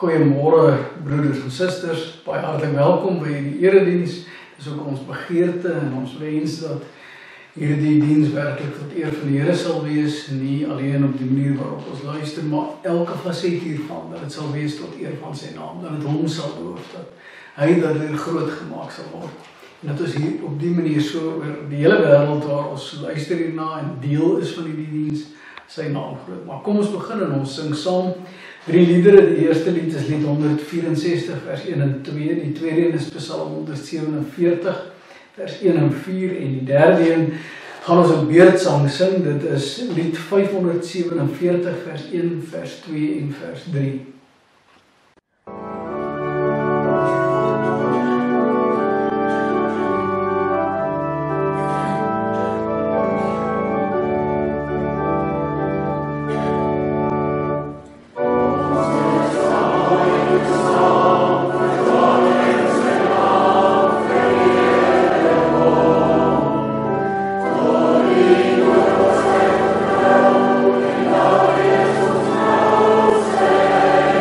Goeiemôre broeders en susters, baie hartlik welkom by die erediens. Dis ook ons begeerte en ons wens dat hierdie diens werklik tot eer van die Here sal wees, nie alleen op die manier waarop ons luister, maar elke faset hiervan, dat dit sal wees tot eer van sy naam, dat dit hom sal loof, dat hy daardeur groot gemaak sal word. En dat ons hier op die manier so oor die hele wêreld waar ons luister hierna en deel is van die diens, sy naam groot. Maar kom ons begin en ons sing saam 3 liedere. Die eerste lied is lied 164 vers 1 en 2, die tweede een is Psalm 147 vers 1 en 4 en die derde een gaan ons op beurtsang sing. Dit is lied 547 vers 1, vers 2 en vers 3. Say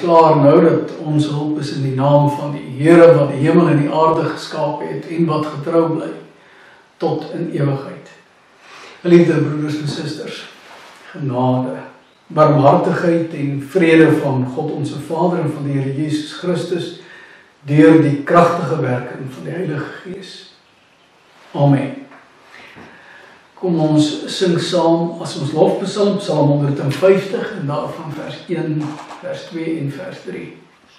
verklaar nou dat ons hulp is in die naam van die Here wat die hemel en die aarde geskaap het en wat getrou bly tot in ewigheid. Geliefde broeders en susters, genade, barmhartigheid en vrede van God onze Vader en van die Here Jesus Christus deur die kragtige werking van die Heilige Gees. Amen. Kom ons sing saam as ons lofpsalm, Psalm 150 en daarvan vers 1, vers 2 en vers 3.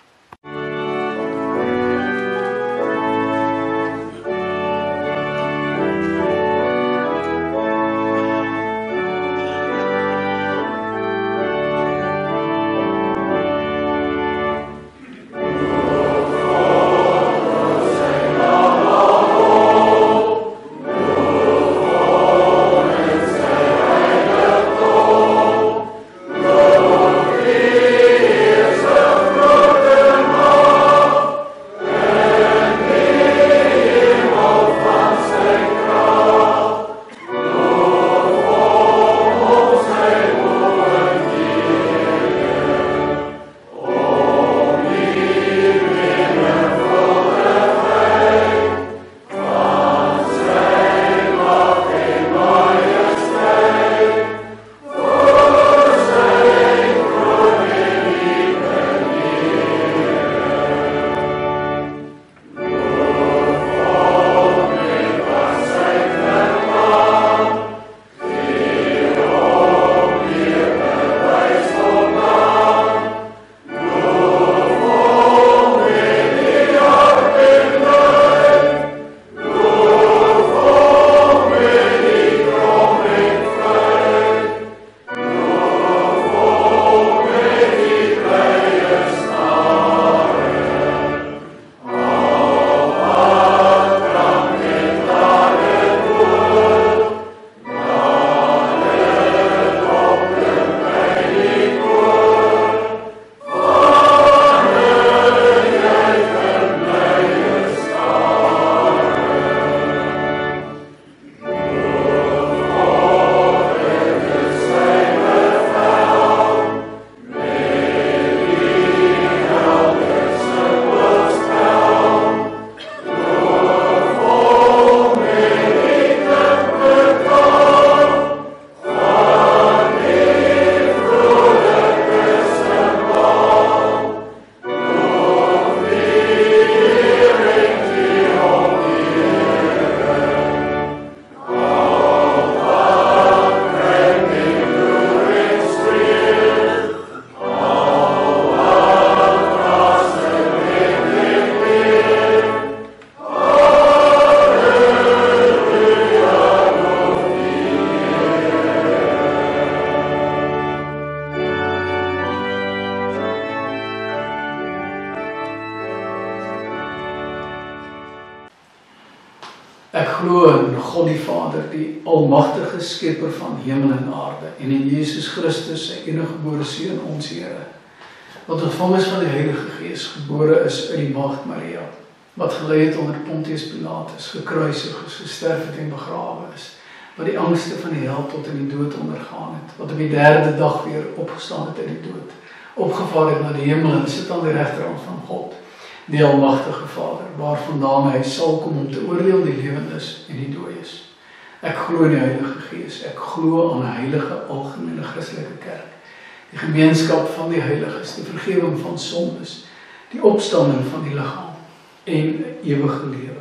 Ek glo in God die Vader, die almagtige skepper van hemel en aarde, en in Jesus Christus, sy enige gebore Seun, ons Here, wat ontvang is van die Heilige Gees, gebore is uit die maagd Maria, wat gelei het onder Pontius Pilatus, gekruisig is, gesterf het en begrawe is, wat die angste van die hel tot in die dood ondergaan het, wat op die derde dag weer opgestaan het uit die dood, opgevaar het na die hemel en sit aan die regterhand van God, die almagtige Vader, waarvandaan hy sal kom om te oordeel die lewendes en die dooies. Ek glo in die Heilige Gees, ek glo aan 'n heilige algemene Christelike kerk, die gemeenskap van die heiliges, die vergewing van sondes, die opstanding van die liggaam en ewige lewe.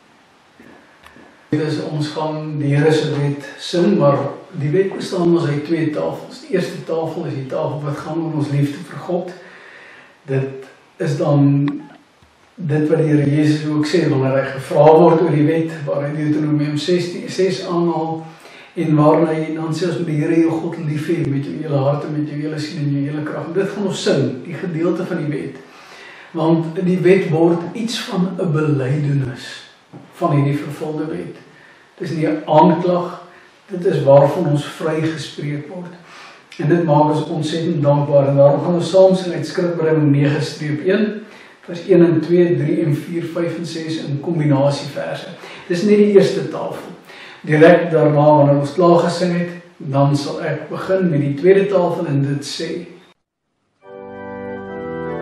Dus ons gaan die Here se wet sing, maar die wet bestaan ons uit twee tafels. Die eerste tafel is die tafel wat gaan oor ons liefde vir God. Dit is dan dit wat die Here Jesus ook sê, wanneer hy gevra word oor die wet, waar hy Deuteronomium 6 aanhaal, en waarna hy dan sê, as met die Here jou God lief hê, met jou hele hart en met jou hele siel en jou hele krag. Dit gaan ons sing, die gedeelte van die wet. Want die wet word iets van 'n belydenis van hierdie vervulde wet. Dit is nie 'n aanklag, dit is waarvan ons vrygespreek word. En dit maak ons ontsettend dankbaar. En daarom gaan ons saam sing uit Skrifberinge 9-1, vers 1 en 2, 3 en 4, 5 en 6 in kombinasieverse. Dis net die eerste tafel. Direk daarna, wanneer ons klaar gesing het, dan sal ek begin met die tweede tafel en dit sê: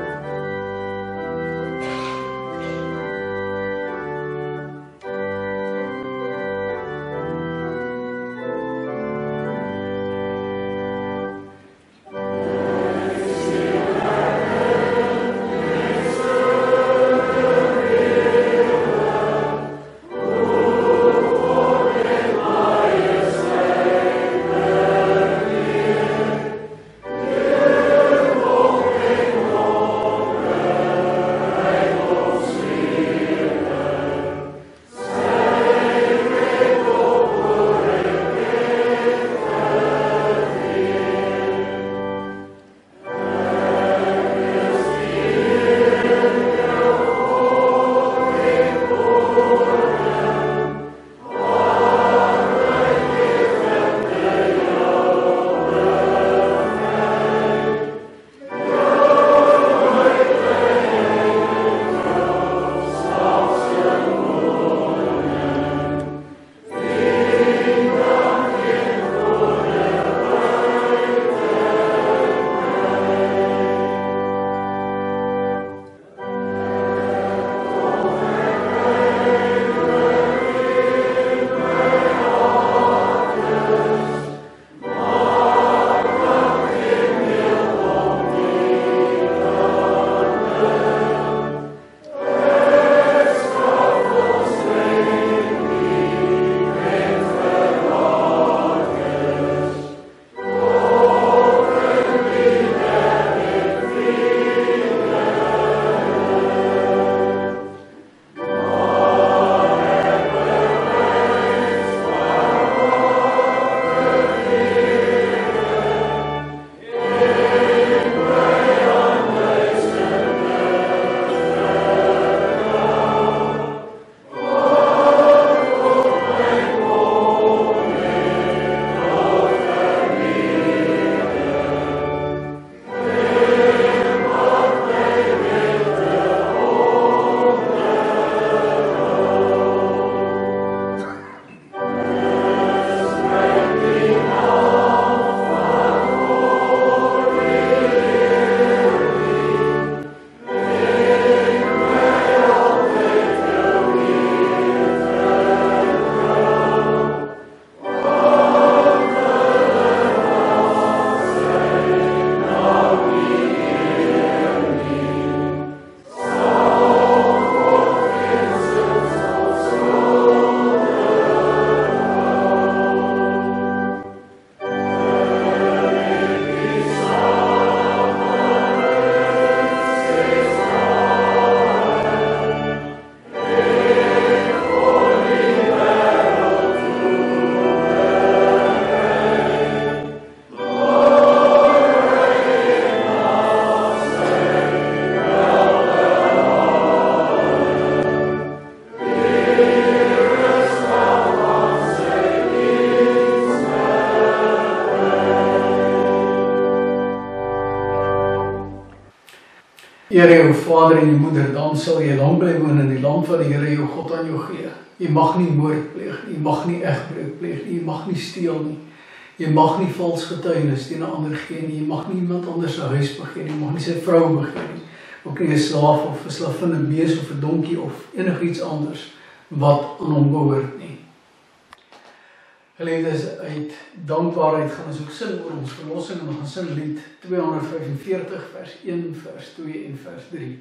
Eer jou vader en jou moeder, dan sal jy lang bly woon in die land wat die Here jou God aan jou gee. Jy mag nie moord pleeg nie, jy mag nie egbreuk pleeg nie, jy mag nie steel nie. Jy mag nie vals getuienis teen 'n ander gee nie, jy mag nie iemand anders se huis begeer nie, jy mag nie sy vrou begeer nie. Ook nie 'n slaaf of 'n slavin, 'n bees of 'n donkie of enigiets anders wat aan hom behoort nie. Geliefdes, uit dankbaarheid gaan ons ook sing oor ons verlossing en ons gaan sing lied 245 vers 1, vers 2 en vers 3.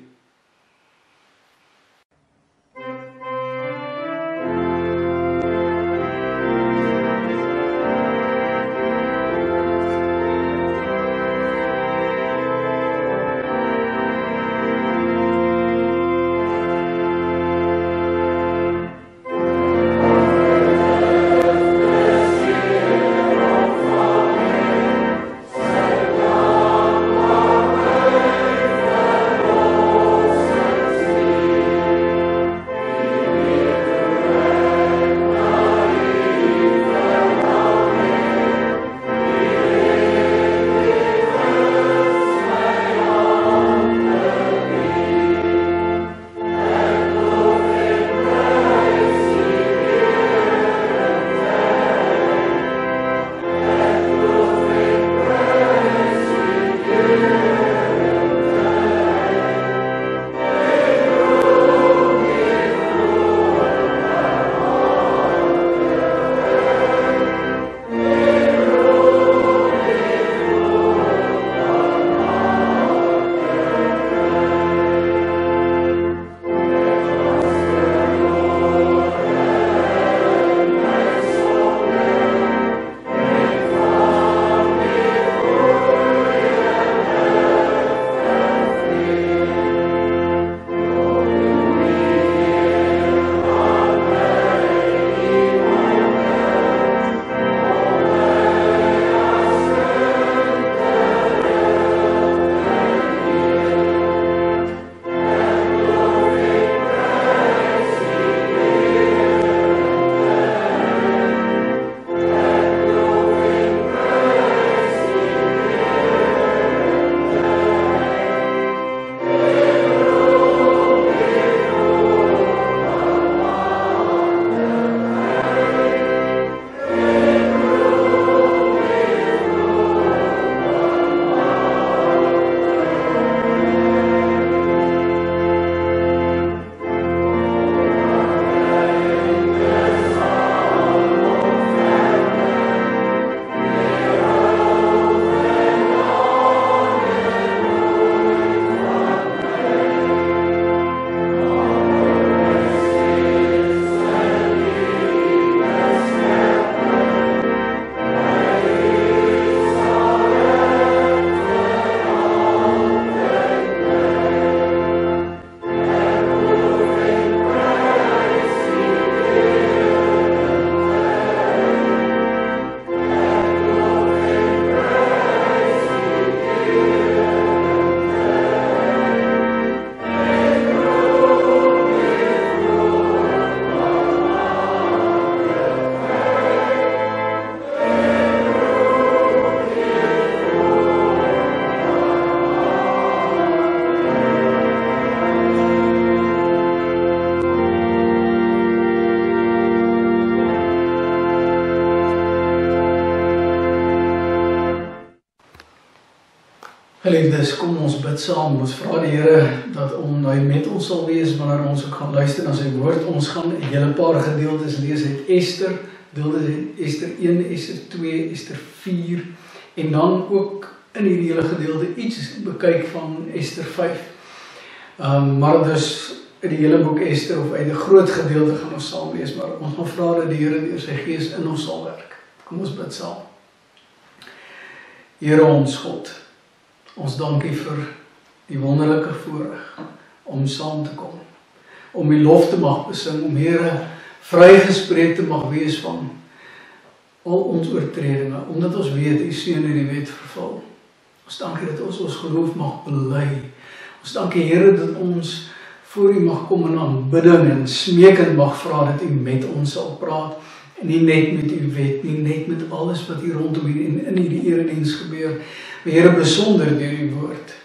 Geliefdes, kom ons bid saam. Ons vra die Here dat hy met ons sal wees wanneer ons ook gaan luister na sy woord. Ons gaan 'n hele paar gedeeltes lees uit Ester, gedeeltes uit Ester 1, Ester 2, Ester 4 en dan ook in hierdie hele gedeelte iets bekyk van Ester 5. Maar dus uit die hele boek Ester of uit 'n groot gedeelte gaan ons saam lees, maar ons gaan vra dat die Here deur sy Gees in ons sal werk. Kom ons bid saam. Here ons God, ons dankie vir die wonderlike voorreg om saam te kom, om die lof te mag besing, om Here vrygespreek te mag wees van al ons oortredinge, omdat ons weet U seun het die wet vervul. Ons dankie dat ons geloof mag bely. Ons dankie Here dat ons voor U mag kom in aanbidding en smeekend mag vra dat U met ons sal praat. En nie net met U wet, nie net met alles wat hier rondom hier en in hierdie erediens gebeur, maar Here besonder deur U woord.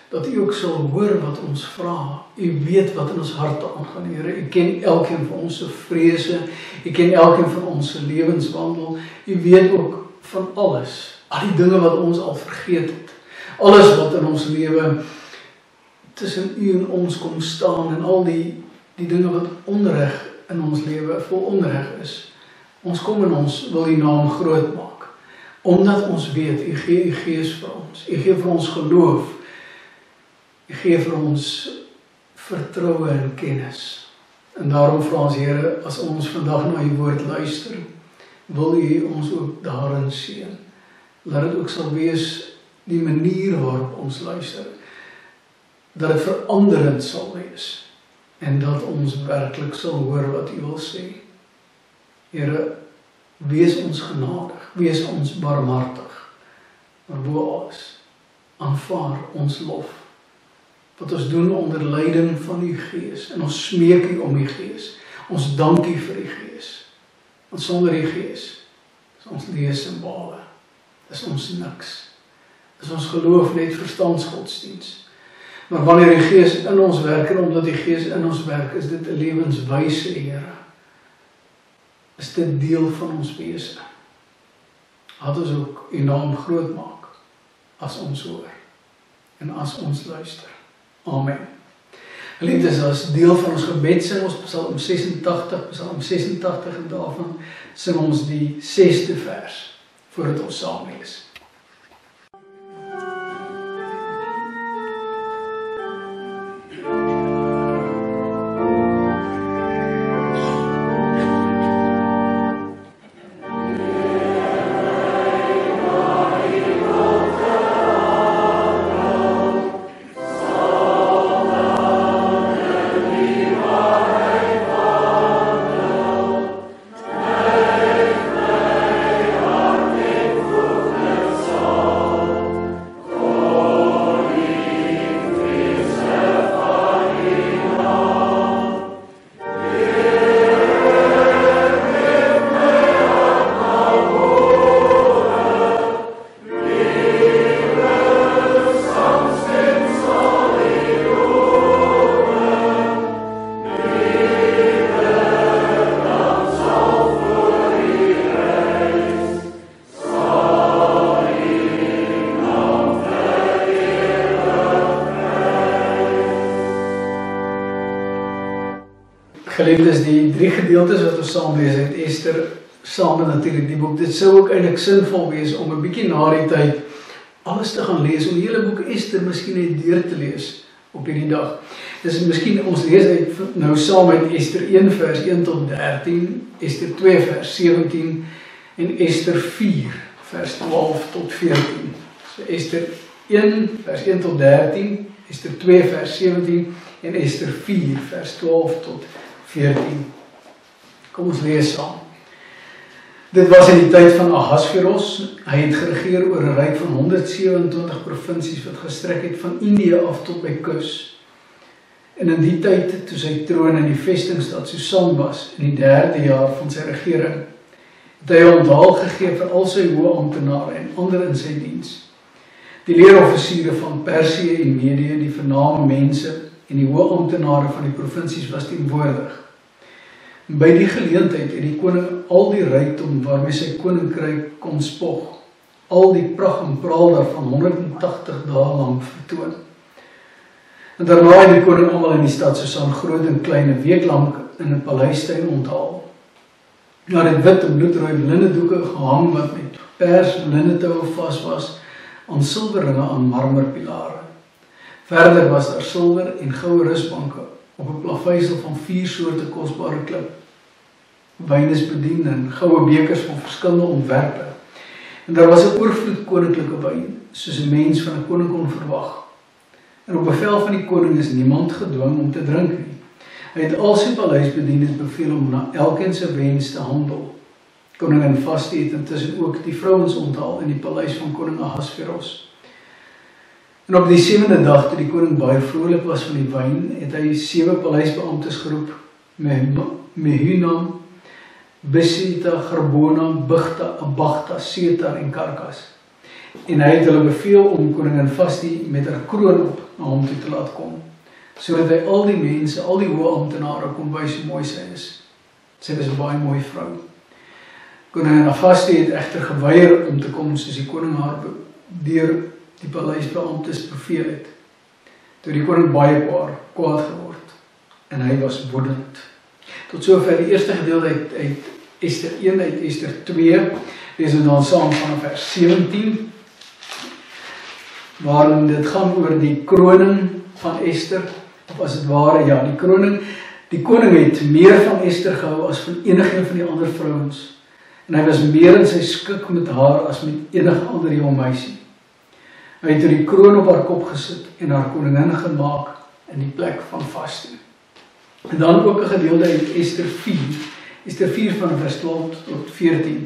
dat U ook sal hoor wat ons vra. U weet wat in ons harte aangaan, Here. U ken elkeen van ons vrese, U ken elkeen van ons lewenswandel. U weet ook van alles, al die dinge wat ons al vergeet het. Alles wat in ons lewe tussen U en ons kom staan en al die dinge wat onreg in ons lewe vol onreg is. Ons kom en ons wil U naam groot maak. Omdat ons weet, U gee U Gees vir ons. U gee vir ons geloof. U gee vir ons vertroue en kennis. En daarom vra ons, Here, as ons vandag na U woord luister, wil U ons ook daarin seën. Laat dit ook sal wees die manier waarop ons luister, dat dit veranderend sal wees, en dat ons werklik sal hoor wat U wil sê. Here, wees ons genadig, wees ons barmhartig, maar bo alles, aanvaar ons lof, wat ons doen onder leiding van U Gees, en ons smeek U om U Gees, ons dank U vir U Gees, want sonder U Gees, is ons lees en bale, is ons niks, is ons geloof net verstandsgodsdienst. Maar wanneer die Gees in ons werk, en omdat die Gees in ons werk, is dit 'n lewenswyse, Here. Is dit deel van ons wese. Laat ons ook U naam groot maak, as ons hoor, en as ons luister. Amen. Geliefdes, as deel van ons gebed sing ons Psalm 86, en daarvan sing ons die 6de vers, voordat ons saam lees. Geliefdes, die 3 gedeeltes wat ons saam lees uit Ester, saam met natuurlik die boek, dit sou ook eintlik sinvol wees om 'n bietjie na die tyd alles te gaan lees, om die hele boek Ester miskien net deur te lees op hierdie dag. Dis miskien, ons lees uit nou saam met Ester 1 vers 1 tot 13, Ester 2 vers 17 en Ester 4 vers 12 tot 14. So Ester 1 vers 1 tot 13, Ester 2 vers 17 en Ester 4 vers 12 tot 14. Kom ons lees saam. Dit was in die tyd van Ahasveros. Hy het geregeer oor 'n ryk van 127 provinsies wat gestrek het van Indië af tot by kus. En in die tyd, toe sy troon in die vestingstad Susan was, in die 3de jaar van sy regering, het hy onthaal gegee vir al sy hoë amptenare en ander in sy diens. Die leeroffisiere van Persië en Medië, die vername mense en die hoë amptenare van die provinsies was teenwoordig. By die geleentheid het die koning al die rykdom waarmee sy koninkryk kon spog, al die pragt en praal daarvan 180 dae lang vertoon. En daarna het die koning almal in die stad Susan groot en klein 'n week lank in 'n paleistuin onthaal. Daar het wit en bloedrooi linnedoeke gehang wat met pers linnetoue vas was aan silwerringe aan marmerpilare. Verder was daar silwer en goue rusbanke op 'n plaveisel van 4 soorte kosbare klip. Wyn is bedien en goue bekers van verskillende ontwerpe. En daar was 'n oorvloed koninklike wyn, soos 'n mens van 'n koning kon verwag. En op bevel van die koning is niemand gedwing om te drink nie. Hy het al sy paleisbediendes beveel om na elkeen se wens te handel. Koningin Vashti het intussen ook die vrouens onthaal in die paleis van koning Ahasveros. En op die 7de dag, toe die koning baie vrolik was van die wyn, het hy 7 paleisbeamptes geroep, Mehunam, Bisita, Garbona, Bigta, Abagta, Setar en Karkas. en hy het hulle beveel om koningin Vashti met haar kroon op na hom toe te laat kom, sodat hy al die mense, al die hoë amptenare kon wys hoe mooi sy is. Sy was 'n baie mooi vrou. Koningin Vashti het egter geweier om te kom soos die koning haar deur die paleisbeamptes beveel het. Toe die koning baie kwaad geword en hy was woedend. Tot sover die eerste gedeelte uit Ester 1, uit Ester 2, lees ons dan saam vanaf vers 17, waarin dit gaan oor die kroning van Ester, of as het ware, ja, die kroning. Die koning het meer van Ester gehou as van enige van die ander vrouens, en hy was meer in sy skik met haar as met enige ander jong meisie. Hy het die kroon op haar kop gesit en haar koningin gemaak in die plek van Vashti. En dan ook 'n gedeelte uit Ester 4, Ester 4 van vers 12 tot 14.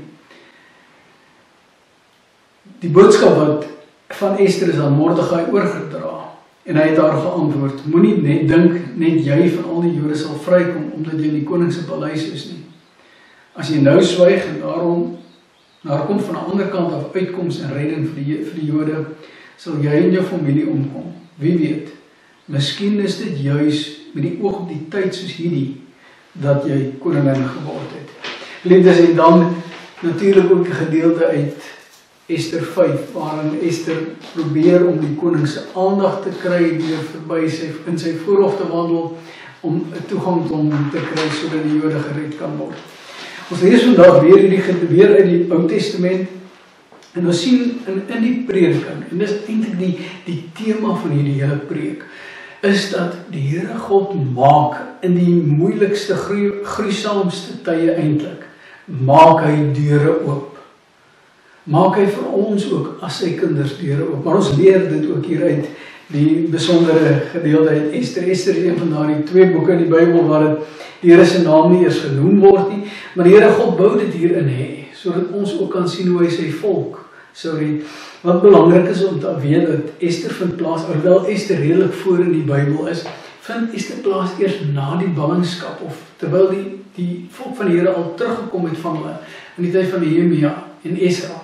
Die boodskap wat van Ester is aan Mordegai oorgedra, en hy het haar geantwoord: moenie net dink net jy van al die Jode sal vrykom omdat jy in die koning se paleis is nie. As jy nou swyg en daar kom van 'n ander kant af uitkoms en redding vir die Jode, sal jy en jou familie omkom. Wie weet, miskien is dit juis met die oog op die tyd soos hierdie dat jy koningin geword het. Liefdes, en dan natuurlik ook 'n gedeelte uit Ester 5, waarin Ester probeer om die koning se aandag te kry deur verby in sy voorhof te wandel om 'n toegang tot hom te kry sodat die Jode gered kan word. Ons lees vandag weer uit die Ou Testament en ons sien in die prediking, en dis eintlik die tema van hierdie hele preek, is dat die Here God maak in die moeilikste, gruisaamste tye eintlik, maak hy deure oop. Maak hy vir ons ook as sy kinders deure oop. Maar ons leer dit ook hier uit die besondere gedeelte uit Ester. Ester is een van daardie 2 boeke in die Bybel waar die Here se naam nie eers genoem word nie, maar die Here God bou dit hierin hê, sodat ons ook kan sien hoe hy sy volk sou red. Wat belangrik is om te weet dat Ester vind plaas, alhoewel Ester redelik voor in die Bybel is, vind Ester plaas eers na die ballingskap, of terwyl die volk van die Here al teruggekom het van hulle in die tyd van Nehemia en Esra,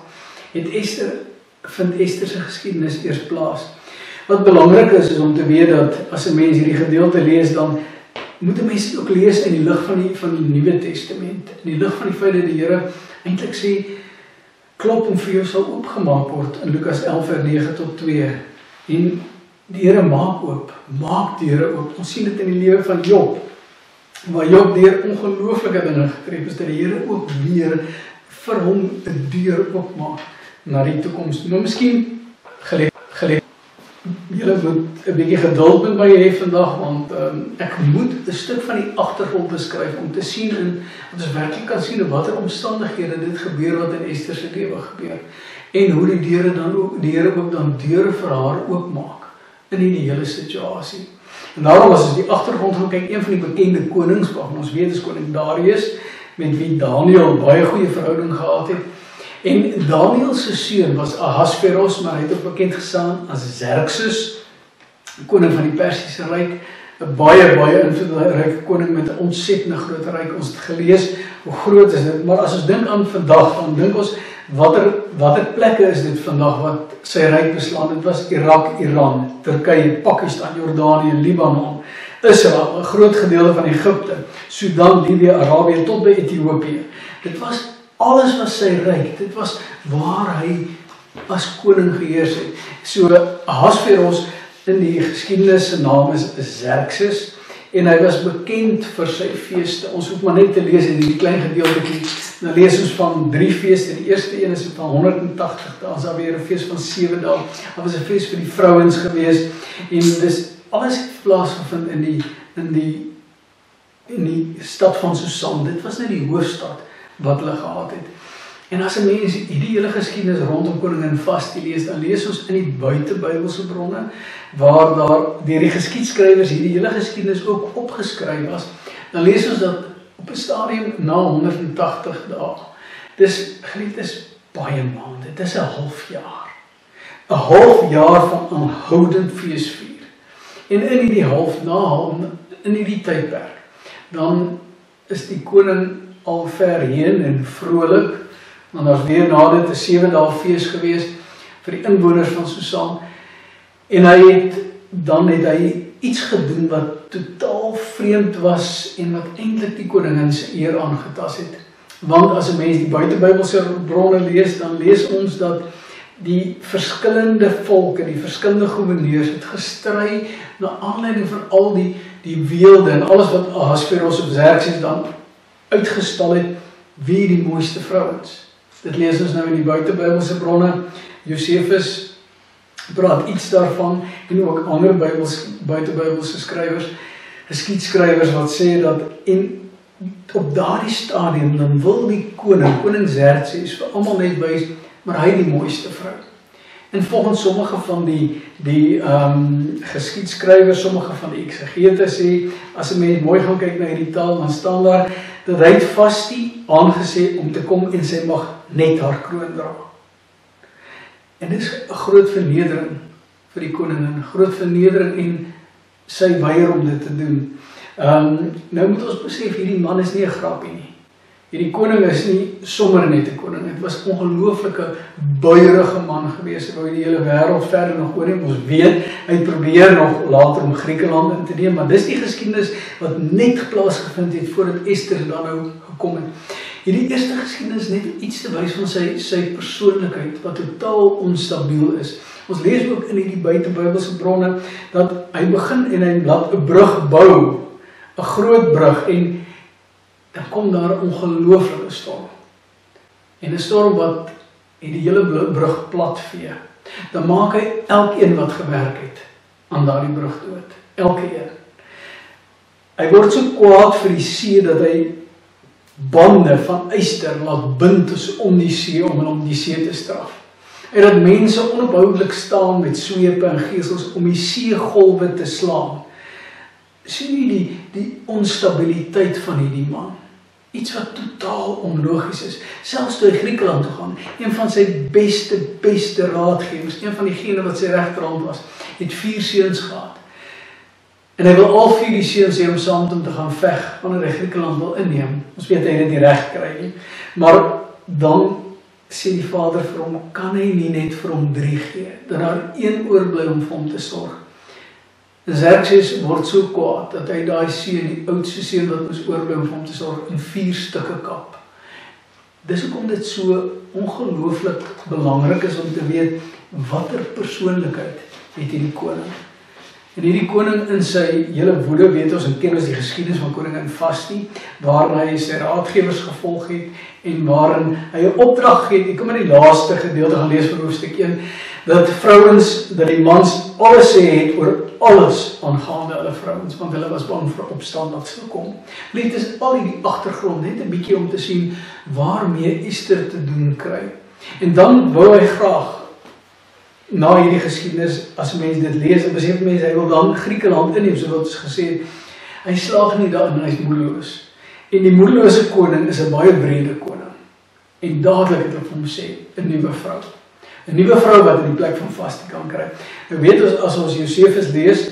vind Ester se geskiedenis eers plaas. Wat belangrik is om te weet dat as 'n mens hierdie gedeelte lees, dan moet 'n mens ook lees in die lig van die Nuwe Testament, in die lig van die feit dat die Here eintlik sê, klop en vir jou sal oopgemaak word in Lukas 11 vers 9 tot 2. En die Here maak deure oop. Ons sien dit in die lewe van Job, waar Job deur ongelooflike dinge getref is, dat die Here ook weer vir hom 'n deur oopmaak na die toekoms. Nou miskien geleef. Julle moet 'n bietjie geduld met my hê vandag, want ek moet 'n stuk van die agtergrond beskryf om te sien dat ons werklik kan sien in watter omstandighede dit gebeur wat in Ester se lewe gebeur, en hoe die Here ook dan deure vir haar oopmaak in die hele situasie. En daarom as ons die agtergrond gaan kyk, een van die bekende konings, waarvan ons weet is koning Darius, met wie Daniël baie goeie verhouding gehad het. En Daniël se seun was Ahasveros, maar hy het ook bekend gestaan as Xerxes, koning van die Persiese ryk, 'n baie invloedryke koning met 'n ontsettende groot ryk. Ons het gelees hoe groot is dit, maar as ons dink aan vandag, dan dink ons watter plekke is dit vandag wat sy ryk beslaan. Dit was Irak, Iran, Turkye, Pakistan, Jordanië, Libanon, Israel, 'n groot gedeelte van Egipte, Sudan, Libië, Arabië tot by Ethiopië. Dit was alles was sy ryk, dit was waar hy as koning geheers het. So Ahasveros in die geskiedenis se naam is Xerxes, en hy was bekend vir sy feeste. Ons hoef maar net te lees in hierdie klein gedeeltjie. Nou lees ons van 3 feeste. Die eerste een is van 180 dae, dan weer 'n fees van 7 dae. Dit was 'n fees vir die vrouens gewees, en dis alles het plaasgevind in die stad van Susan. Dit was net die hoofstad wat hulle gehad het. En as 'n mens hierdie hele geskiedenis rondom koningin Vashti lees, dan lees ons in die buitebybelse bronne, waar daar deur die geskiedskrywers hierdie hele geskiedenis ook opgeskryf was, dan lees ons dat op 'n stadium na 180 dae, dis baie maande, dit is 'n half jaar. 'n half jaar van aanhoudend feesvier. En in hierdie tydperk, dan is die koning al ver heen en vrolik, want daar's weer na dit 'n 7 dae fees gewees, vir die inwoners van Susan. En dan het hy iets gedoen wat totaal vreemd was en wat eintlik die koningin se eer aangetas het. Want as 'n mens die buitebybelse bronne lees, dan lees ons dat die verskillende volke, die verskillende gouverneurs het gestry na aanleiding van al die weelde en alles wat Ahasveros of Xerxes dan uitgestal het, wie die mooiste vrouens. Dit lees ons nou in die buitebybelse bronne. Josefus praat iets daarvan en ook ander buitebybelse skrywers, geskiedskrywers wat sê dat op daardie stadium dan wil die koning Xerxes vir almal net wys, maar hy die mooiste vrou. En volgens sommige van die geskiedskrywers, sommige van die eksegete sê, as 'n mens mooi gaan kyk na hierdie taal, dan staan daar dat hy het Vasti aangesê om te kom en sy mag net haar kroon dra. En dit is 'n groot vernedering vir die koningin, groot vernedering en sy weier om dit te doen. Nou moet ons besef, hierdie man is nie 'n grappie nie. Hierdie koning is nie sommer net 'n koning. Het was 'n ongelooflike buierige man gewees. Hy wou die hele wêreld verder nog oorneem. Ons weet, hy probeer nog later om Griekeland in te neem, maar dis die geskiedenis wat net plaasgevind het voordat Ester dan nou gekom het. Hierdie eerste geskiedenis net iets te wys van sy persoonlikheid wat totaal onstabiel is. Ons lees ook in hierdie buitebybelse bronne dat hy begin en hy laat 'n brug bou, 'n groot brug, en dan kom daar 'n ongelooflike storm. En 'n storm wat die hele brug platvee. Dan maak hy elkeen wat gewerk het aan daardie brug dood. Elkeen. Hy word so kwaad vir die see dat hy bande van yster laat bind om die see, om die see te straf. En dat mense onophoudelik staan met swepe en gesels om die seegolwe te slaan. Sien jy die onstabiliteit van hierdie man? Iets wat totaal onlogies is. Selfs toe hy Griekeland toe gaan, een van sy beste raadgewers, een van diegene wat sy regterhand was, het 4 seuns gehad. En hy wil al 4 die seuns hê om saam met hom te gaan veg, wanneer hy Griekeland wil inneem. Ons weet hy het dit nie reg gekry nie. Maar dan sê die vader vir hom, kan hy nie net vir hom 3 gee, dat daar 1 oorbly om vir hom te sorg. Xerxes word so kwaad dat hy daai seun, die oudste seun wat moes oorbly om vir hom te sorg, in 4 stukke kap. Dis hoekom dit so ongelooflik belangrik is om te weet watter persoonlikheid het hierdie koning. En hierdie koning in sy hele woede, weet ons, en ken ons die geskiedenis van koningin Vasti, waarin hy sy raadgewers gevolg het en waarin hy 'n opdrag gee. Ek kom in die laaste gedeelte gaan lees van hoofstuk 1, dat die mans alles sê het oor alles aangaande hulle vrouens, want hulle was bang vir opstand wat sou kom. Dit is al die agtergrond, net 'n bietjie om te sien waarmee Ester te doen kry. En dan wou hy graag, na hierdie geskiedenis, as mense dit lees, en besef mense, hy wil dan Griekeland inneem, so wat ons gesê het, hy slaag nie daarin, hy is moedeloos. En die moedelose koning is 'n baie wrede koning. En dadelik het ek vir hom sê, 'n nuwe vrou. 'n Nuwe vrou wat in die plek van Vasti kan kry. Nou weet ons, as ons Josefus lees,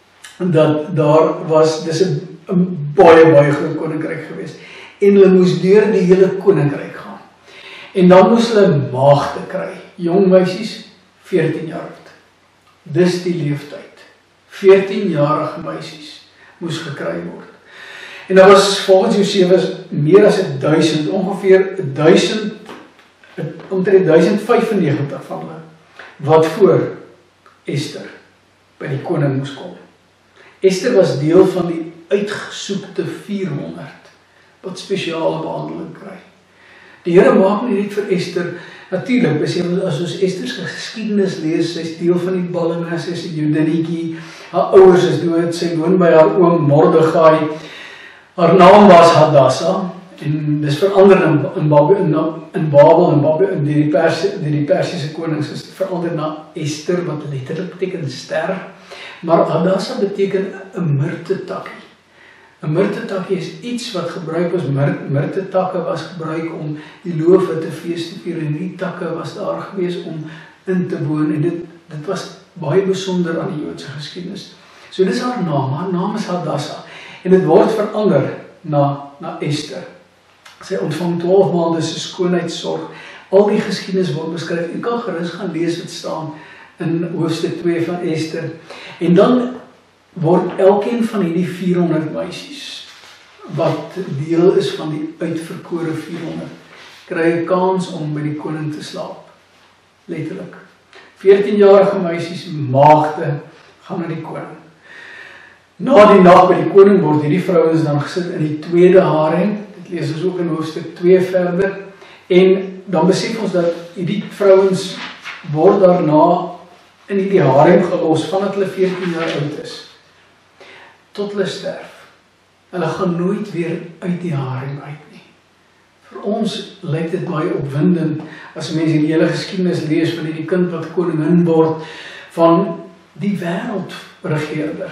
dat daar was, dis 'n baie groot koninkryk gewees. En hulle moes deur die hele koninkryk gaan. En dan moes hulle maagde kry, jong meisies, 14 jaar oud. Dis die leeftyd. 14-jarige meisies moes gekry word. En daar was volgens Josefus meer as 1000, ongeveer 1000, omtrent 1095 van hulle, wat voor Ester by die koning moes kom. Ester was deel van die uitgesoekte 400, wat spesiale behandeling kry. Die Here maak nie net vir Ester, natuurlik, as ons Esters geskiedenis lees, sy is deel van die ballinge, sy is 'n Judinnetjie, haar ouers is dood, sy woon by haar oom Mordegai, haar naam was Hadassah, en dis verander in Babel en die Persiese konings is verander na Ester, wat letterlik beteken ster, maar Hadassah beteken 'n myrtetakkie. 'n Myrtetakkie is iets wat gebruik was, myrtetakke was gebruik om die loofhuttefees te vier, en die takke was daar gewees om in te woon, en dit was baie besonder aan die Joodse geskiedenis. So dis haar naam is Hadassah, en dit word verander na Ester. Sy ontvang 12 maande se skoonheidsorg, Al die geskiedenis word beskryf. Jy kan gerus gaan lees wat staan in hoofstuk 2 van Ester. En dan word elkeen van hierdie 400 meisies, wat deel is van die uitverkore 400, kry 'n kans om by die koning te slaap. Letterlik. 14-jarige meisies, maagde, gaan na die koning. Na die nag by die koning word hierdie vrouens dan gesit in die tweede harem. Dit lees ons ook in hoofstuk 2 verder. En dan besef ons dat hierdie vrouens word daarna in die harem gelos vandat hulle 14 jaar oud is. Tot hulle sterf. Hulle gaan nooit weer uit die harem uit nie. Vir ons lyk dit baie opwindend as mense die hele geskiedenis lees van hierdie kind wat koningin word van die wêreldregerder.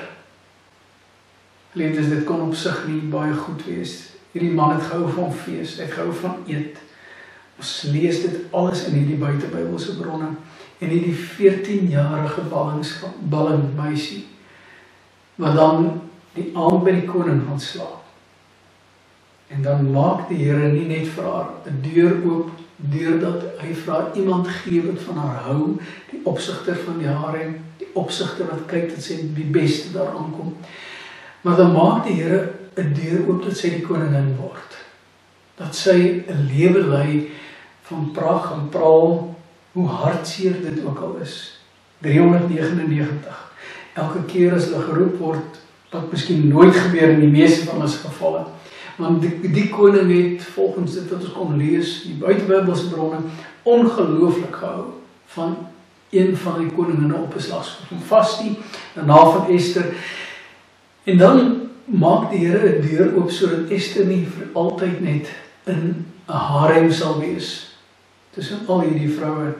Geliefdes, dit kon op sig nie baie goed wees. Hierdie man het gehou van fees, het gehou van eet. Ons lees dit alles in hierdie buitebybelse bronne. En hierdie 14-jarige ballingmeisie, wat dan die aand by die koning gaan slaap. En dan maak die Here nie net vir haar 'n deur oop, deurdat hy vir haar iemand gee wat van haar hou, die opsigter van die harem, die opsigter wat kyk dat sy die beste daar aankom. Maar dan maak die Here 'n deur oop dat sy die koningin word. Dat sy 'n lewe lei van pragt en praal, hoe hartseer dit ook al is. 399. Elke keer as hulle geroep word, wat miskien nooit gebeur in die meeste van ons gevalle. Want die koning het, volgens dit wat ons kon lees, die buitebybelse bronne, ongelooflik gehou van een van die koninginne op 'n slagveld, van Vasti, daarna van Ester. En dan maak die Here 'n deur oop sodat Ester nie vir altyd net in 'n harem sal wees tussen al hierdie vroue.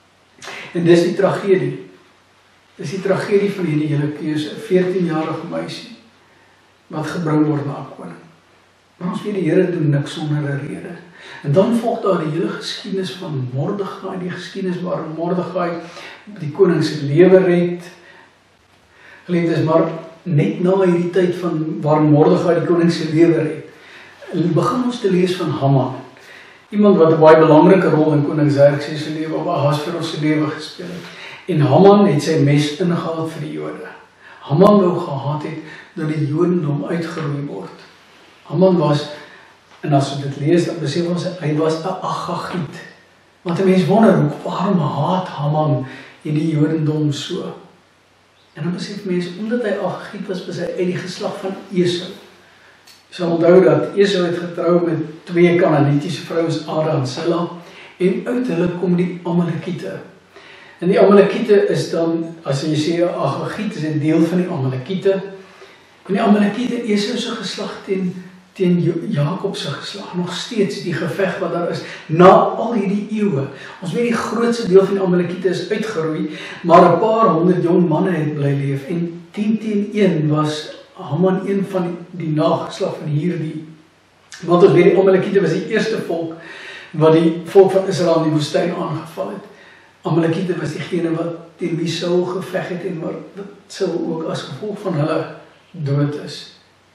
En dis die tragedie. Dis die tragedie van hierdie hele keuse, 'n 14-jarige meisie wat gebring word na 'n koning. Maar ons weet die Here doen niks sonder 'n rede. En dan volg daar die hele geskiedenis van Mordegai, die geskiedenis waar Mordegai die koning se lewe red. Geliefdes, maar net na hierdie tyd van waar Mordegai die koning se lewe red, begin ons te lees van Haman. Iemand wat 'n baie belangrike rol in koning Xerxes se lewe, of Ahasveros se lewe gespeel het. En Haman het sy mes ingehaal vir die Jode. Haman wou gehad het dat die Jodendom uitgeroei word. Haman was, en as ons dit lees, dan besef ons, hy was 'n Agagiet. Want 'n mens wonder, waarom haat Haman die Jodendom so? En dan besef mens, omdat hy Agagiet was, was hy uit die geslag van Esau. Jy sal onthou dat Esau het getrou met 2 Kanaanitiese vrouens, Ada en Silla, en uit hulle kom die Amalekiete. En die Amalekiete is dan, as jy sê, Agagiet is 'n deel van die Amalekiete. En die Amalekiete, Esau se geslag teen Jakob se geslag, nog steeds die geveg wat daar is, na al hierdie eeue. Ons weet die grootste deel van die Amalekiete is uitgeroei, maar 'n paar honderd jong manne het bly leef, en 10 teen 1 was Haman een van die nageslag van hierdie. Want ons weet die Amalekiete was die eerste volk, wat die volk van Israel in die woestyn aangeval het. Amalekiete was diegene wat teen wie Saul geveg het, en wat Saul ook as gevolg van hulle dood is.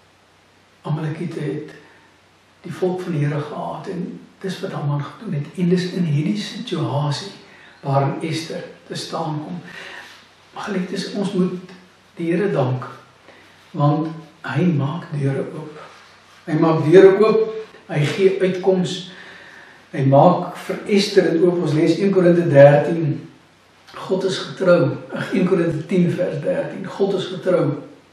Amalekiete het die volk van die Here gehaat, en dis wat Haman gedoen het. En dis in hierdie situasie waarin Ester te staan kom. Maar geliefdes, ons moet die Here dank, want hy maak deure oop. Hy maak deure oop, hy gee uitkoms, hy maak vir Ester dit oop. Ons lees 1 Korinte 13, God is getrou. 1 Korinte 10 vers 13, God is getrou.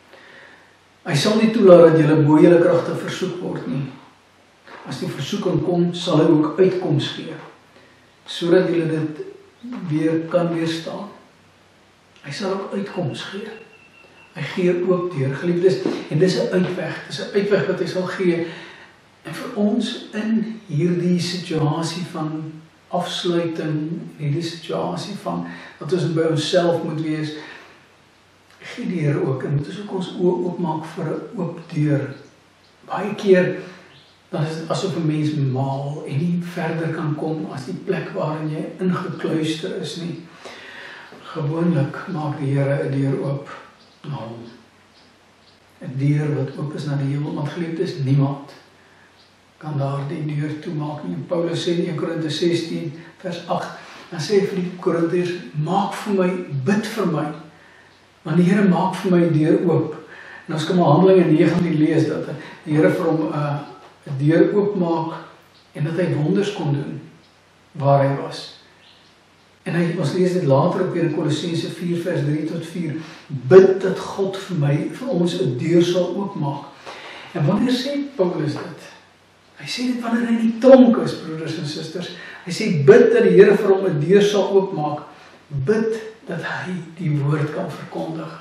Hy sal nie toelaat dat julle bo julle kragte versoek word nie. As die versoeking kom, sal hy ook uitkoms gee, sodat julle dit weer kan weerstaan. Hy sal ook uitkoms gee. Hy gee oop deur, geliefdes, en dis 'n uitweg. Dis 'n uitweg wat hy sal gee. En vir ons in hierdie situasie van afsluiting, hierdie situasie van dat ons by onsself moet wees, gee die Here ook, en moet ons ook ons oë oopmaak vir 'n oop deur. Baie keer dan is dit asof 'n mens maal en nie verder kan kom as die plek waarin jy ingekluister is nie. Gewoonlik maak die Here 'n deur oop na hom. 'n deur wat oop is na die hemel, want geliefdes, niemand kan daar die deur toemaak nie. En Paulus sê in 1 Korintiërs 16 vers 8, dan sê hy vir die Korintiërs, maak vir my, bid vir my, want die Here maak vir my die deur oop. En ons kan maar Handelinge 19 lees, dat die Here vir hom 'n deur oopmaak, en dat hy wonders kon doen, waar hy was. En ons lees dit later ook weer in Kolossense 4 vers 3 tot 4, bid dat God vir ons 'n deur sal oopmaak. En wanneer sê Paulus dit? Hy sê dit wanneer hy in die tronk is, broeders en susters. Hy sê, bid dat die Here vir hom 'n deur sal oopmaak. Bid dat hy die woord kan verkondig.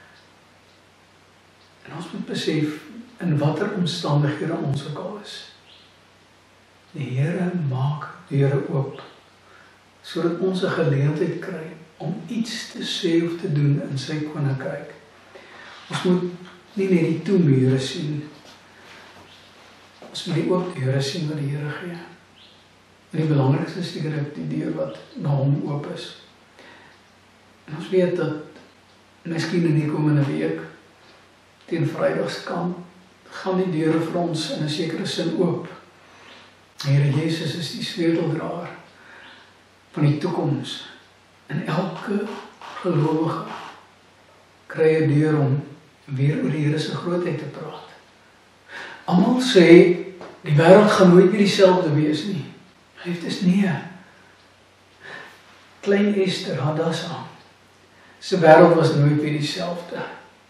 En ons moet besef, in watter omstandighede ons ook al is. Die Here maak deure oop, sodat ons 'n geleentheid kry om iets te sê of te doen in sy koninkryk. Ons moet nie net die toemure sien, ons moet die oop deure sien wat die Here gee. En die belangrikste is sekerlik die deur wat na hom oop is. En ons weet dat, miskien in die komende week, teen Vrydagskant, gaan die deure vir ons in 'n sekere sin oop. Die Here Jesus is die sleuteldraer van die toekoms. En elke gelowige kry 'n deur om weer oor die Here se grootheid te praat. Almal sê, die wêreld gaan nooit meer dieselfde wees nie. Geliefdes, is nee. Klein Esther, Hadassah, sy wêreld was nooit meer dieselfde.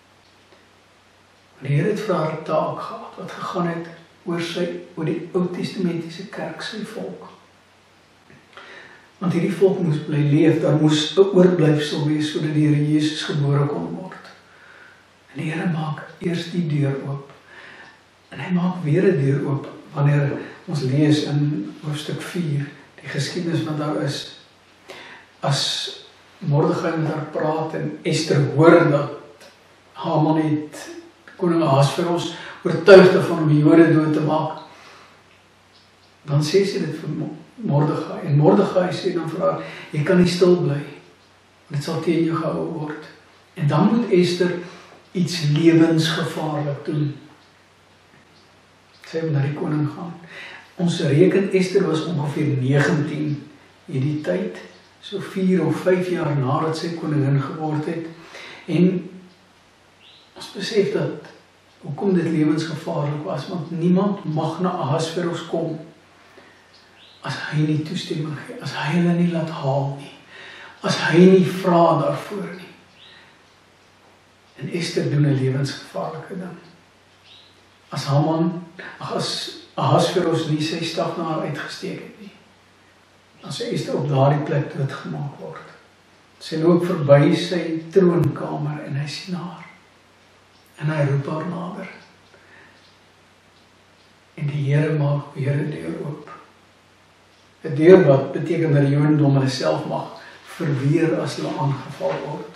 Die Here het vir haar 'n taak gehad, wat gegaan het oor die Oud-testamentiese kerk, sy volk. Want hierdie volk moes bly leef, daar moes 'n oorblyfsel wees, sodat die Here Jesus gebore kon word. En die Here maak eers die deur oop. En hy maak weer 'n deur oop, wanneer ons lees in hoofstuk 4, die geskiedenis wat daar is. As Mordegai met haar praat en Esther hoor dat Haman het koning Ahasveros oortuig daarvan om die Jode dood te maak, dan sê sy dit vir Mordegai. En Mordegai sê dan vir haar, jy kan nie stil bly, want dit sal teen jou gehou word. En dan moet Esther iets lewensgevaarlik doen. Sy moet na die koning gaan. Ons reken Esther was ongeveer 19 hierdie tyd, so 4 of 5 jaar nadat sy koningin geword het. En ons besef dat, hoekom dit lewensgevaarlik was, want niemand mag na Ahasveros kom, as hy nie toestemming gee, as hy hulle nie laat haal nie, as hy nie vra daarvoor nie. En Esther doen 'n lewensgevaarlike ding. As Ahasveros nie sy staf na haar uitgesteek het nie, dan sê Esther op daardie plek doodgemaak word. Sy loop verby sy troonkamer en hy sien haar. En hy roep haar nader. En die Here maak weer 'n deur oop. 'n Deur wat beteken dat die Jodendom hulle self mag verweer as hulle aangeval word.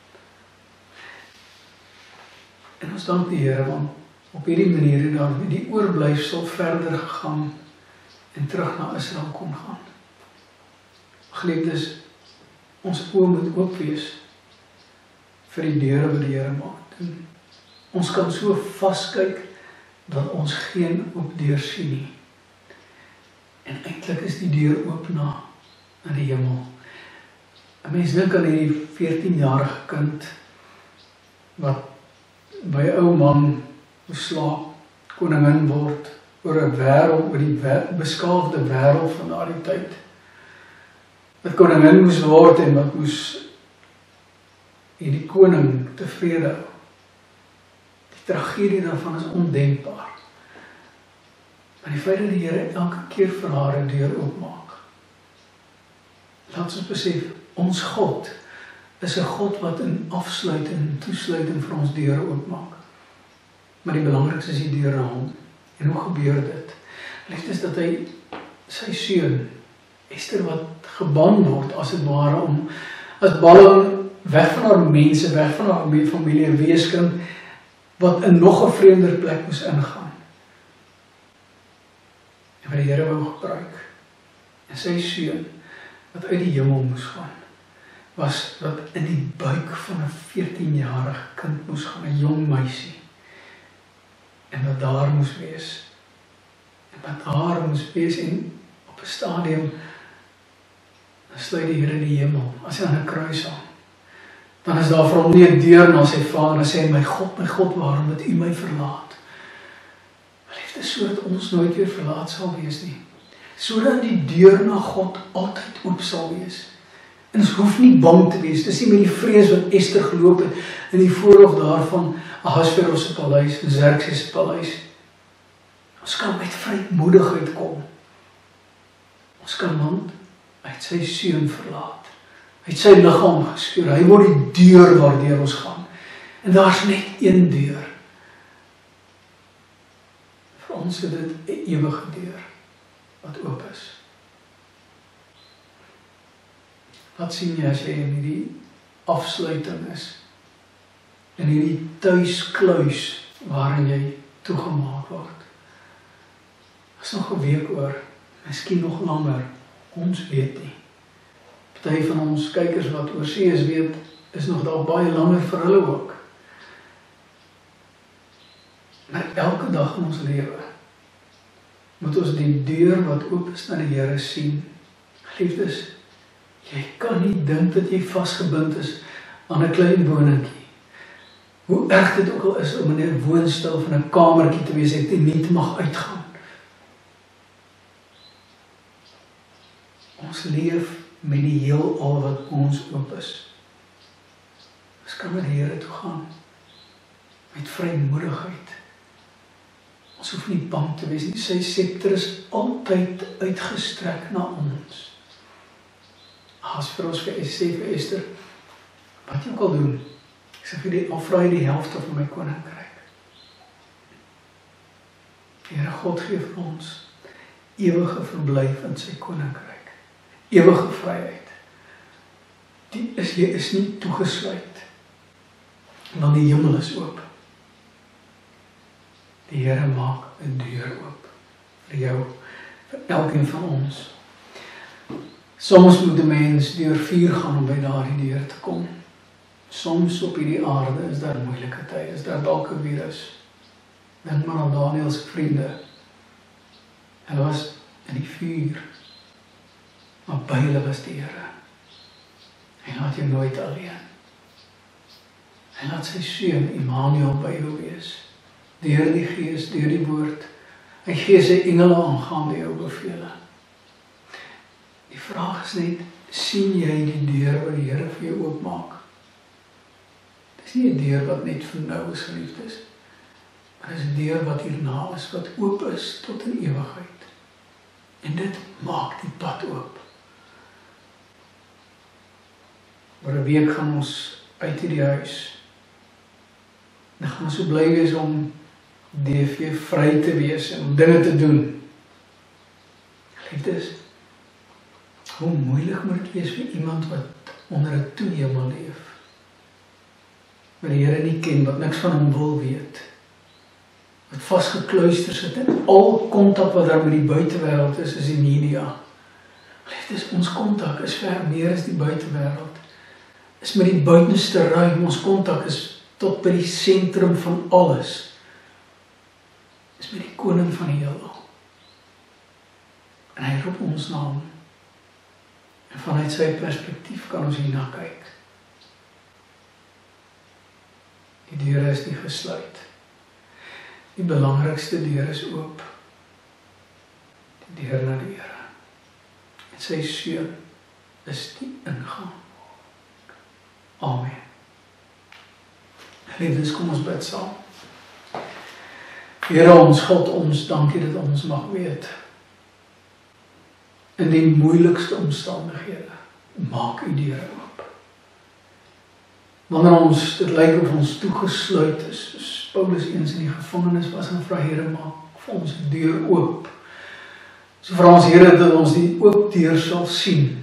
En ons dank die Here, want op hierdie manier het daar die oorblyfsel verder gegaan en terug na Israel kon gaan. Geliefdes, ons oë moet oop wees vir die deure wat die Here maak doen. Ons kan so vaskyk dat ons geen oop deur sien nie. En eintlik is die deur oop na die hemel. 'n Mens dink aan hierdie 14-jarige kind wat by 'n ou man moes slaap, koningin word oor 'n wêreld, oor die beskaafde wêreld van daardie tyd. Wat koningin moes word en wat moes hierdie koning tevrede hou. Die tragedie daarvan is ondenkbaar. Maar die feit dat die Here elke keer vir haar 'n deur oopmaak, laat ons besef, ons God is 'n God wat in afsluiting en toesluiting vir ons deure oopmaak. Maar die belangrikste is die deur na hom. En hoe gebeur dit? Liefdes dat hy sy seun, Esther, wat geban word as het ware om, as balling weg van haar mense, weg van haar familie, 'n weeskind, wat in nog 'n vreemder plek moes ingaan. En wat die Here wou gebruik. En sy seun, wat uit die hemel moes gaan, was dat in die buik van 'n 14-jarige kind moes gaan, 'n jong meisie. En wat daar moes wees. wat daar moes wees en op 'n stadium dan sluit die Here die hemel as hy aan 'n kruis hang. Dan is daar vir hom nie 'n deur na sy Vader en sê, my God, waarom het U my verlaat? Liefde, sodat ons nooit weer verlaat sal wees nie. Sodat die deur na God altyd oop sal wees. En ons hoef nie bang te wees. Dis nie met die vrees wat Ester geloop het in die voorhof daarvan Ahasveros se paleis, Xerxes se paleis. Ons kan met vrymoedigheid kom. Ons kan land uit sy seun verlaat. Uit sy liggaam geskeur. Hy word die deur waardeur ons gaan. En daar's net een deur. Vir ons is dit 'n ewige deur wat oop is. Wat sien jy as jy in hierdie afsluiting is? In hierdie tuiskluis waarin jy toegemaak word? Is nog 'n week oor, miskien nog langer, ons weet nie. Party van ons kykers wat oorsee is weet, is nog dalk baie langer vir hulle ook. Maar elke dag in ons lewe moet ons die deur wat oop is na die Here sien. Geliefdes, jy kan nie dink dat jy vasgebind is aan 'n klein woningkie. Hoe erg dit ook al is om in 'n woonstel van 'n kamertjie te wees, het jy nie te mag uitgaan. Ons leef met die heelal wat ons oop is. Ons kan met die Here toe gaan, met vrymoedigheid. Ons hoef nie bang te wees nie, sy scepter is altyd uitgestrek na ons. As vir ons sê vir Ester, wat jy ook al doen, ek sê vir die, al vra jy die helfte van my koninkryk. Here God gee vir ons ewige verblyf in sy koninkryk, ewige vryheid. Jy is nie toegesluit, want die hemel is oop. Die Here maak 'n deur oop vir jou, vir elkeen van ons. Soms moet 'n mens deur vuur gaan om by daardie deur te kom. Soms op hierdie aarde is daar moeilike tye, is daar dalk 'n virus. Dink maar aan Daniël se vriende. Hulle was in die vuur, maar by hulle was die Here. Hy laat jou nooit alleen. Hy laat sy seun Immanuel by jou wees. Deur die Gees, deur die woord. Hy gee sy engele aangaande jou bevele. Die vraag is net, sien jy die deur wat die Here vir jou oopmaak? Dis nie 'n deur wat net vir nou is, geliefdes, maar dis 'n deur wat hierna is, wat oop is tot in ewigheid. En dit maak die pad oop. Oor 'n week gaan ons uit hierdie huis. Dan gaan ons so bly wees om DV vry te wees en om dinge te doen. Geliefdes, hoe moeilik moet dit wees vir iemand wat onder 'n toehemel leef, wat die Here nie ken, wat niks van hom wil weet, wat vasgekluister sit en al kontak wat daar met die buitewêreld is die media. Geliefdes, ons kontak is ver meer as die buitewêreld, is met die buitenste ruim, ons kontak is tot by die sentrum van alles, is met die koning van die heelal. En hy roep ons na hom. En vanuit sy perspektief kan ons hierna kyk. Die deure is nie gesluit. Die belangrikste deur is oop. Die deur na die Here. En sy seun is die ingang. Amen. Liefdes, kom ons bid saam. Here ons God, ons dankie dat ons mag weet, in die moeilikste omstandighede, maak U deure oop. Wanneer ons, dit lyk of ons toegesluit is, soos Paulus eens in die gevangenis was en vra, Here, maak vir ons die deur oop. So vra ons, Here, dat ons die oop deur sal sien.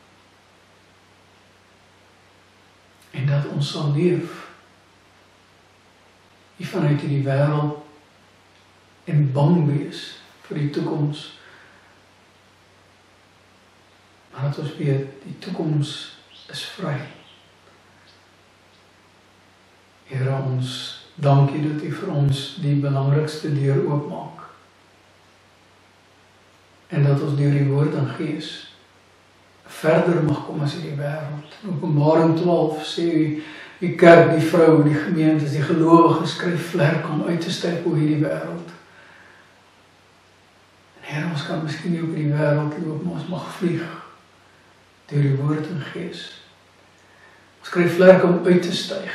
En dat ons sal leef, nie vanuit hierdie wêreld en bang wees vir die toekoms, maar dat ons weet, die toekoms is vry. Here, ons dankie dat U vir ons die belangrikste deur oopmaak. en dat ons deur die woord en gees verder mag kom as hierdie wêreld. In Openbaring 12 sê die kerk, die vrou, die gemeente, die gelowiges skryf vlerk om uit te styg oor hierdie wêreld. En Here, ons kan miskien nie op die wêreld loop, maar ons mag vlieg deur die woord en gees. Ons skryf vlerk om uit te styg,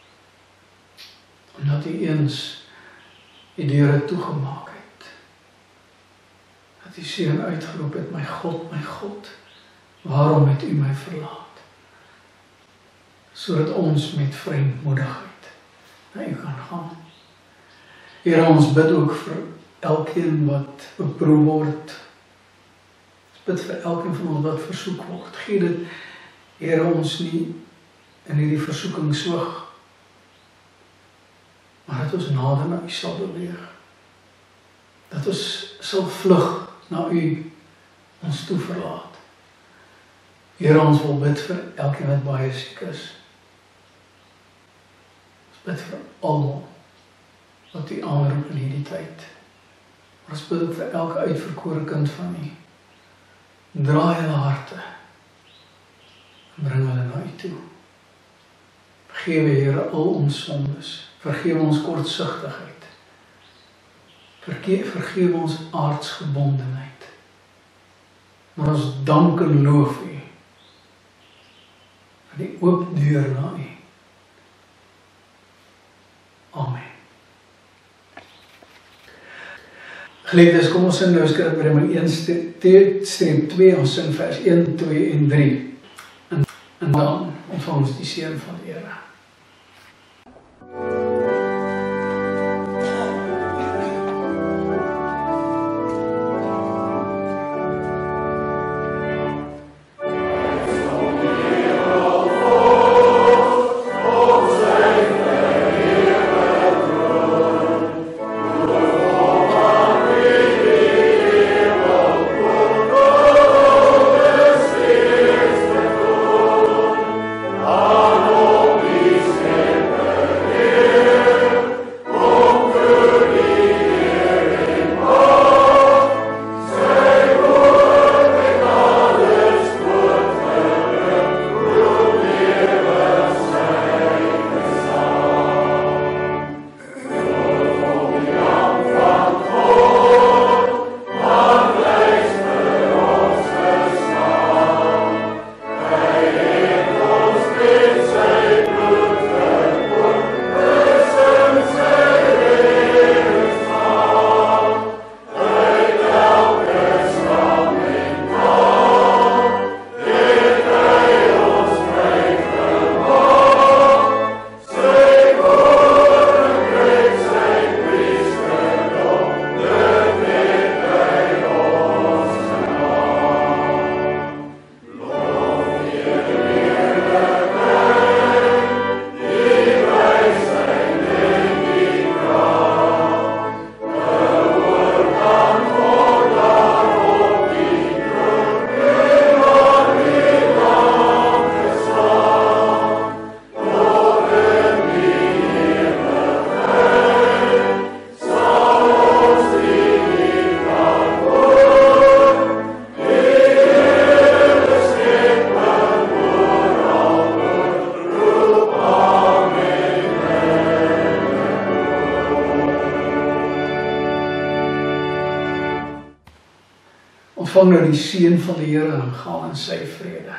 omdat U eens die deure toegemaak het. Dat U Seun uitgeroep het, my God, waarom het U my verlaat? Sodat ons met vrymoedigheid na U kan gaan. Here, ons bid ook vir elkeen wat beproef word. Ons bid vir elkeen van ons wat versoek word. Gee dit, Here, ons nie in hierdie versoeking soog, maar dat ons nader na U sal beweeg. Dat ons sal vlug na U, ons toe verlaat. Here, ons wil bid vir elkeen wat baie siek is. Ons bid vir almal wat U aanroep in hierdie tyd. Ons bid ook vir elke uitverkore kind van U. Draai hulle harte en bring hulle na U toe. Vergewe, Here, al ons sondes. Vergewe ons kortsigtigheid. Vergewe ons aardsgebondenheid. Maar ons dank en loof U vir die oop deur na U. Amen. Geliefdes, kom ons sing nou Skrifgedeelte 1:2, ons sing vers 1, 2 en 3. En dan ontvang ons die seën van die Here. Ontvang nou die seën van die Here en gaan in sy vrede.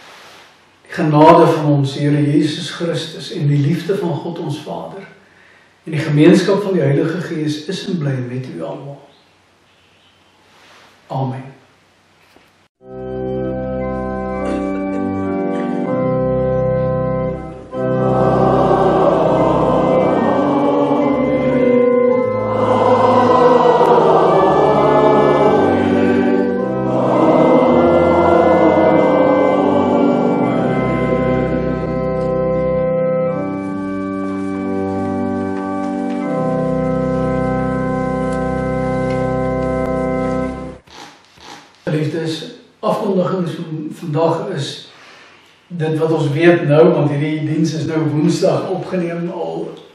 Die genade van ons Here Jesus Christus en die liefde van God ons Vader en die gemeenskap van die Heilige Gees is en bly met u almal. Amen. Liefdes, afkondigings van vandag is dit wat ons weet nou, want hierdie diens is nou Woensdag opgeneem, al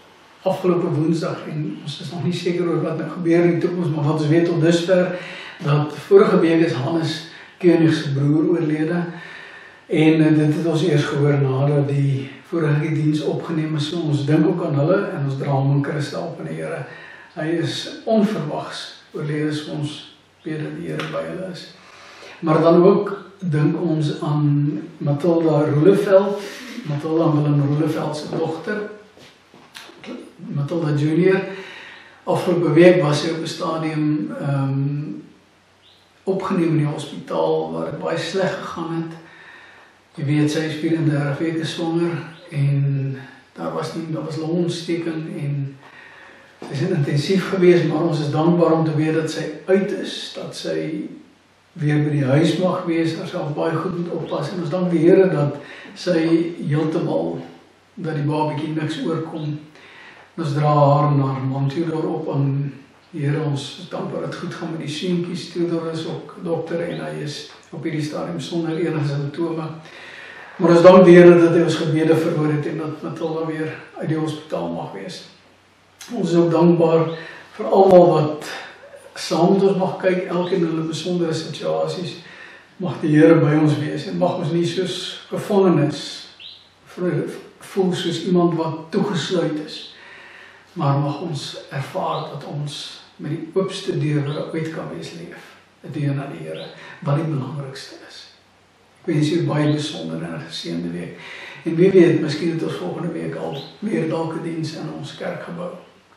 afgelope Woensdag en ons is nog nie seker oor wat nou gebeur in die toekoms, maar wat ons weet tot dusver, dat vorige week is Hannes Koenig se broer oorlede en dit het ons eers gehoor nadat die vorige diens opgeneem is, so ons dink ook aan hulle en ons dra hom in Christus op in die Here. Hy is onverwags oorlede, so ons weet dat die Here by hulle is. Maar dan ook dink ons aan Matilda Roeleveld, Matilda Willem Roeleveld se dogter, Matilda Junior. Afgelope week was sy op 'n stadium opgeneem in die hospitaal waar dit baie sleg gegaan het. Jy weet, sy is 34 weke swanger en daar was longontsteking en sy is intensief geweest, maar ons is dankbaar om te weet dat sy uit is, dat sy weer by die huis mag wees, haarself baie goed moet oppas en ons dank die Here dat sy heeltemal, dat die babatjie niks oorkom. Ons dra haar en haar man Theodor op aan die Here, ons is dankbaar dat het goed gaan met die seentjies. Theodor is ook dokter en hy is op hierdie stadium sonder enige simptome. Maar ons dank die Here dat hy ons gebede verhoor het en dat Matilda weer uit die hospitaal mag wees. Ons is ook dankbaar vir almal wat saam met ons mag kyk, elkeen in hulle besondere situasies. Mag die Here by ons wees en mag ons nie soos gevangenes voel soos iemand wat toegesluit is. Maar mag ons ervaar dat ons met die oopste deur wat er ooit kan wees leef. 'n deur na die Here, wat die belangrikste is. Ek wens julle baie besondere en geseënde week. En wie weet, miskien het ons volgende week al weer dalk 'n diens in ons kerkgebou.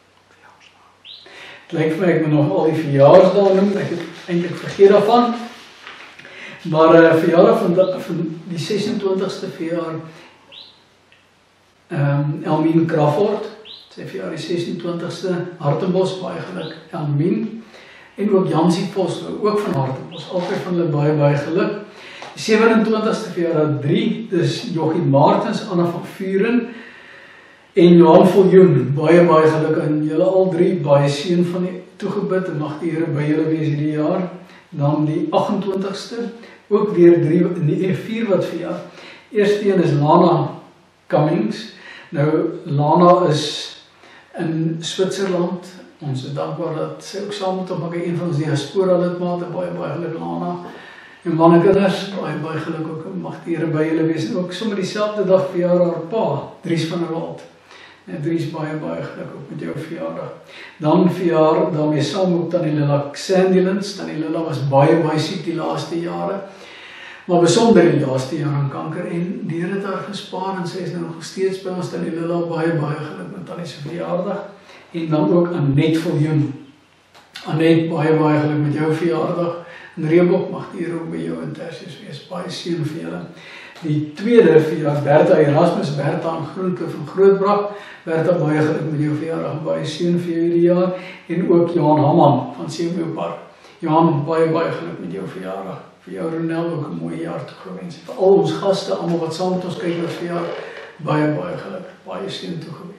Het lyk vir my, ek moet nog al die verjaarsdae noem, ek het eintlik vergeet daarvan. Maar verjaardag van die 26ste verjaar Elmien Crawford. Sy verjaar die 26ste, Hartenbos, baie geluk, Elmien. En ook Jansie Vosloo, ook van Hartenbos, altyd van hulle baie geluk. Die 27ste verjaar 3, dis Jochie Martens, Anna van Vuren en Johan Viljoen, baie geluk aan julle al drie, baie seën van die toegebid en mag die Here by julle wees hierdie jaar. Dan die 28ste, ook weer 4 wat verjaar. Eerste een is Lana Cummings. Nou, Lana is in Switserland. Ons is dankbaar dat sy ook saam met ons een van ons diaspora lidmate, baie geluk Lana. En mannekinders, baie geluk ook, mag die Here by julle wees. En ook sommer dieselfde dag verjaar haar pa, Dries van der Walt. En Dries, baie geluk ook met jou verjaardag. Dan verjaar daarmee saam ook Tannie Lilla Xandilens. Tannie Lilla was baie siek die laaste jare. Maar besonder die laaste jaar aan kanker en die Here het haar gespaar en sy is nou nog steeds by ons. Tannie Lilla, baie geluk met Tannie se verjaardag. En dan ook Annette Viljoen. Annette, baie geluk met jou verjaardag. En Reebok, mag die Here ook by jou in Tersius wees. Baie seën vir julle. Die tweede verjaar, Bertha Erasmus, Bertha aan Groenkloof van Grootbrak. Bertha, baie geluk met jou verjaardag. Baie seën vir jou hierdie jaar. En ook Johan Hamman van Seemeeuwpark. Johan, baie geluk met jou verjaardag. Vir jou Ronel ook 'n mooi jaar toegewens. Vir al ons gaste, almal wat saam met ons kyk oor verjaar, baie geluk. Baie seën toegewen.